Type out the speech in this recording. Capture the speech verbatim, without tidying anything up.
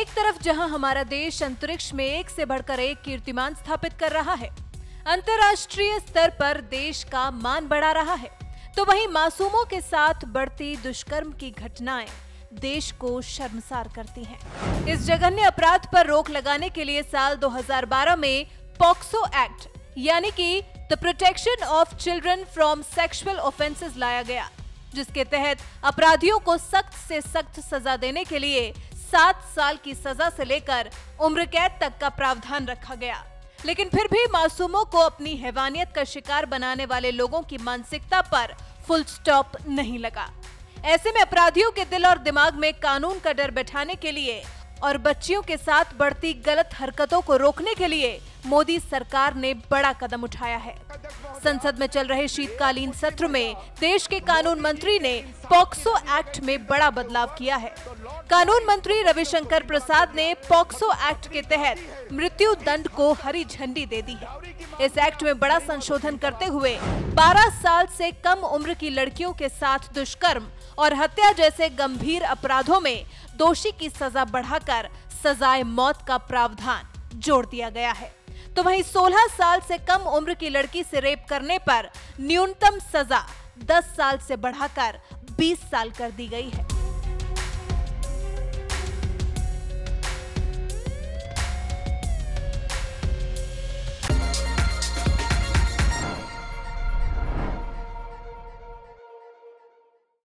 एक तरफ जहां हमारा देश अंतरिक्ष में एक से बढ़कर एक कीर्तिमान स्थापित कर रहा है, अंतर्राष्ट्रीय स्तर पर देश का मान बढ़ा रहा है, तो वहीं मासूमों के साथ बढ़ती दुष्कर्म की घटनाएं देश को शर्मसार करती हैं। इस जघन्य अपराध पर रोक लगाने के लिए साल दो हज़ार बारह में पॉक्सो एक्ट यानी कि the protection of children from sexual offences लाया गया, जिसके तहत अपराधियों को सख्त से सख्त सजा देने के लिए सात साल की सजा से लेकर उम्र कैद तक का प्रावधान रखा गया। लेकिन फिर भी मासूमों को अपनी हैवानियत का शिकार बनाने वाले लोगों की मानसिकता पर फुल स्टॉप नहीं लगा। ऐसे में अपराधियों के दिल और दिमाग में कानून का डर बैठाने के लिए और बच्चियों के साथ बढ़ती गलत हरकतों को रोकने के लिए मोदी सरकार ने बड़ा कदम उठाया है। संसद में चल रहे शीतकालीन सत्र में देश के कानून मंत्री ने पॉक्सो एक्ट में बड़ा बदलाव किया है। कानून मंत्री रविशंकर प्रसाद ने पॉक्सो एक्ट के तहत मृत्यु दंड को हरी झंडी दे दी है। इस एक्ट में बड़ा संशोधन करते हुए बारह साल से कम उम्र की लड़कियों के साथ दुष्कर्म और हत्या जैसे गंभीर अपराधों में दोषी की सजा बढ़ाकर सजाए मौत का प्रावधान जोड़ दिया गया है। तो वहीं सोलह साल से कम उम्र की लड़की से रेप करने पर न्यूनतम सजा दस साल से बढ़ाकर बीस साल कर दी गई है।